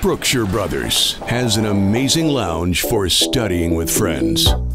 Brookshire Brothers has an amazing lounge for studying with friends.